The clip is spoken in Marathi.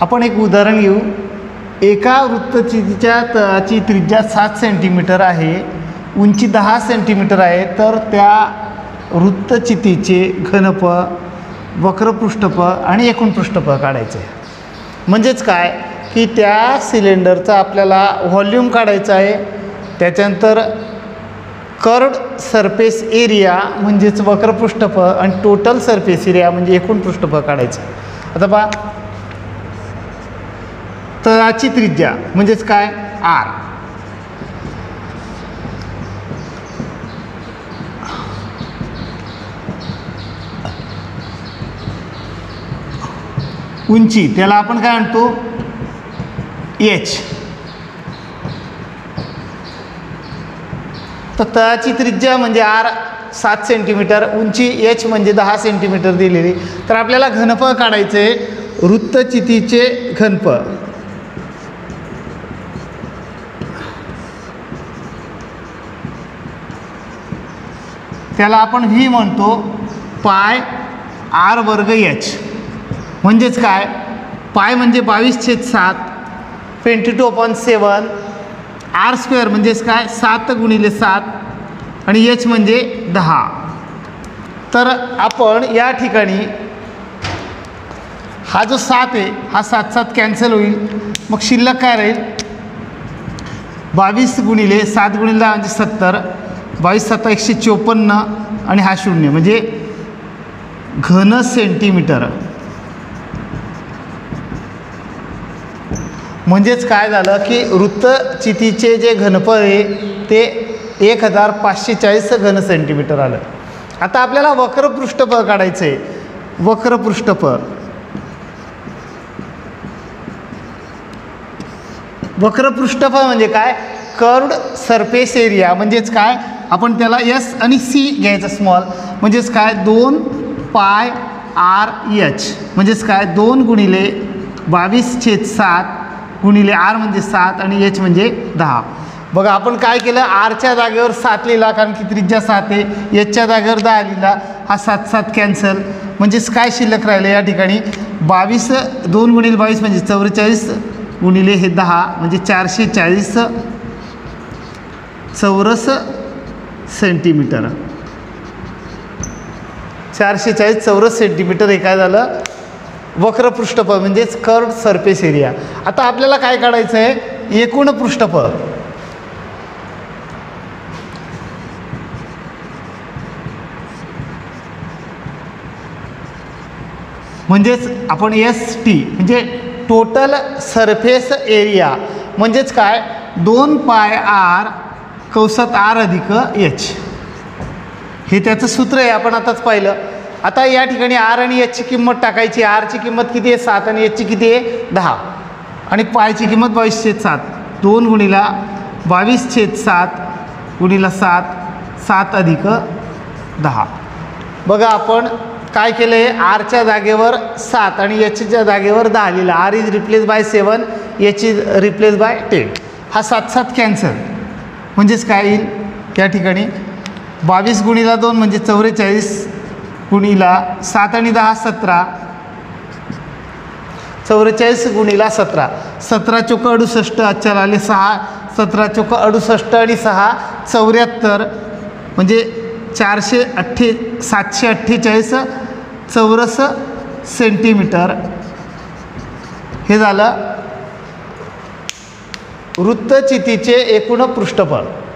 आपण एक उदाहरण घेऊ. एका वृत्तचितीच्या तळाची त्रिज्या 7 सेंटीमीटर आहे, उंची 10 सेंटीमीटर आहे. तर त्या वृत्तचितीचे घनफळ, वक्रपृष्ठफळ आणि एकूण पृष्ठफळ काढायचे. म्हणजेच काय की त्या सिलेंडरचा आपल्याला व्हॉल्यूम काढायचा आहे. त्याच्यानंतर कर्ड सरफेस एरिया म्हणजेच वक्रपृष्ठफळ आणि टोटल सरफेस एरिया म्हणजे एकूण पृष्ठफळ काढायचं. आता पहा, तळाची त्रिज्या म्हणजेच काय आर, उंची त्याला आपण काय म्हणतो एच. तर तळाची त्रिज्या म्हणजे आर 7 सेंटीमीटर, उंची एच म्हणजे 10 सेंटीमीटर दिलेली. तर आपल्याला घनफळ काढायचे आहे, वृत्तचितीचे घनफळ. त्याला आपण व्ही म्हणतो, पाय आर वर्ग एच. म्हणजेच काय, पाय म्हणजे 22/7, 22/7, आर स्क्वेअर म्हणजेच काय 7 × 7 आणि एच म्हणजे 10. तर आपण या ठिकाणी हा जो 7 आहे हा 7 कॅन्सल होईल. मग शिल्लक काय राहील, 22 × 7 × 10 म्हणजे 70, 22×7 154 आणि हा 0 म्हणजे घन सेंटीमीटर. म्हणजेच काय झालं की वृत्तचितीचे जे घनफळ आहे ते 1540 घन सेंटीमीटर आलं. आता आपल्याला वक्रपृष्ठफळ काढायचं आहे. वक्रपृष्ठफळ, वक्रपृष्ठफळ म्हणजे काय, कर्व्ड सरफेस एरिया. म्हणजेच काय, आपण त्याला एस आणि सी घ्यायचं स्मॉल. म्हणजेच काय 2 पाय आर एच. म्हणजेच काय 2 × 22/7 गुणिले आर म्हणजे 7 आणि एच म्हणजे 10. बघा आपण काय केलं, आरच्या जागेवर 7 लिहिला कारण की त्रिज्या 7 आहे, एचच्या जागेवर 10 लिहिला. हा 7 कॅन्सल. म्हणजेच काय शिल्लक राहिलं या ठिकाणी 22, 2 × 22 म्हणजे 44 गुणिले हे 10 म्हणजे 440 चौरस सेंटीमीटर. 440 चौरस सेंटीमीटर हे काय झालं, वक्रपृष्ठफळ म्हणजेच कर्व्ड सरफेस एरिया. आता आपल्याला काय काढायचं आहे, एकूण पृष्ठफळ. म्हणजेच आपण एस टी म्हणजे टोटल सरफेस एरिया. म्हणजेच काय 2 पाय आर कंसात आर अधिक एच, हे त्याचं सूत्र आहे, आपण आताच पाहिलं. आता या ठिकाणी आर आणि एचची किंमत टाकायची. आरची किंमत किती आहे 7 आणि एचची किती आहे 10 आणि पायची किंमत 22/7. 2 × 22/7 × 7, 7 अधिक 10. बघा आपण काय केलं आहे, आरच्या जागेवर 7 आणि एचच्या जागेवर 10 लिहिला. R is replace by 7, H is replace by 10. हा 7 कॅन्सल. म्हणजेच काय येईल या ठिकाणी 22 × 2 म्हणजे 44 गुणिला 7 आणि 10 17, 44 × 17, 17 × 4 68, अच्छा आले 6, 17 × 4 68 आणि 6 74 म्हणजे 748 चौरस सेंटीमीटर. हे झालं वृत्तचितीचे एकूण पृष्ठफळ.